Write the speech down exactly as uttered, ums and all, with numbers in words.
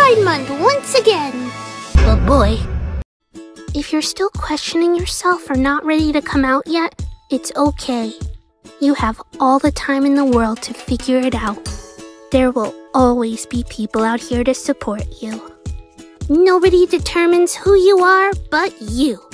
Pride Month once again. But boy, if you're still questioning yourself or not ready to come out yet, it's okay. You have all the time in the world to figure it out. There will always be people out here to support you. Nobody determines who you are but you.